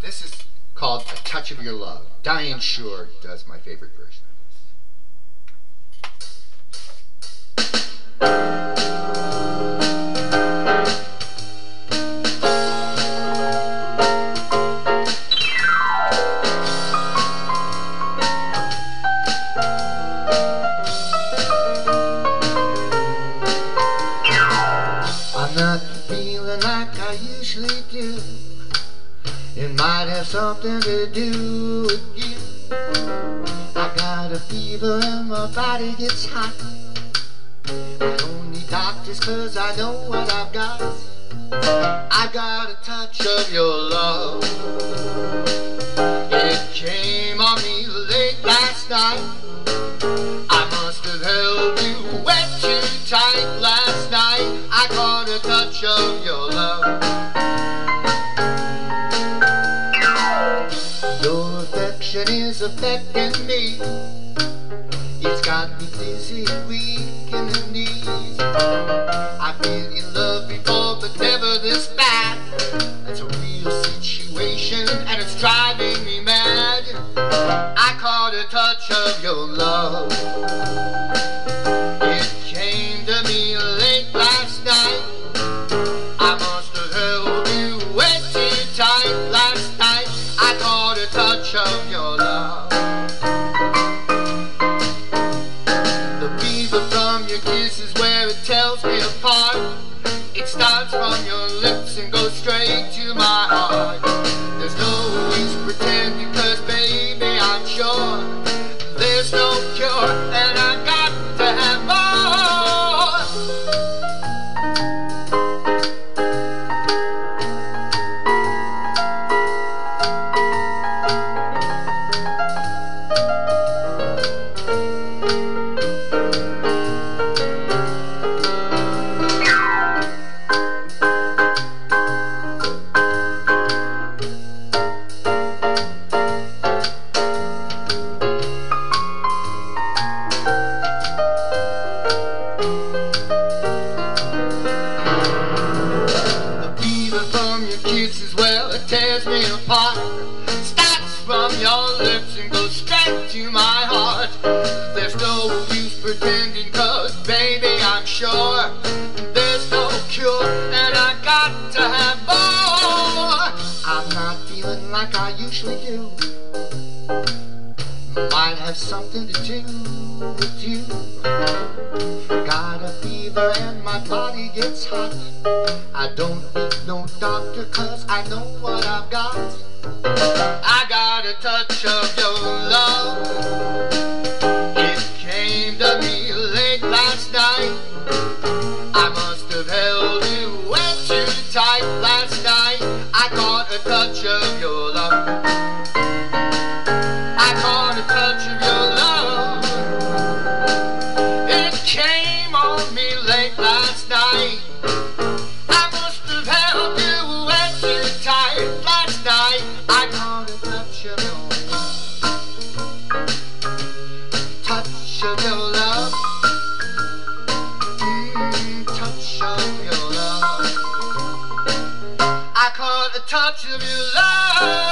This is called A Touch of Your Love. Diane Shore does my favorite version of this. I'm not feeling like I usually do. It might have something to do with you. I got a fever and my body gets hot. I don't need doctors 'cause I know what I've got. I got a touch of your love. It came on me late last night. I must have held you way too tight last night. I got a touch of your love. Your affection is affecting me. It's got me dizzy, weak in the knees. I've been in love before, but never this bad. It's a real situation, and it's driving me mad. I caught a touch of your love. It came to me late last night. I must have held you way too tight last night. I caught a touch of your love. The fever from your kiss is where it tells me apart. It starts from your lips and goes straight to my heart. There's no use pretending, 'cause baby I'm sure there's no cure, and I got to have more. Kisses, well, it tears me apart. Starts from your lips and goes straight to my heart. There's no use pretending, 'cause baby I'm sure there's no cure, and I got to have more. I'm not feeling like I usually do. Might have something to do with you. Got a fever and my body gets hot. I don't need no doctor, 'cause I know what I've got. I got a touch of your love. It came to me late last night. I must have held you way too tight last night. I got a touch of your love. I caught a touch of your love. It came on me late last night. I must have held you way too tight last night. I caught a touch of your love. Touch of your love. Touch of your love. I caught a touch of your love.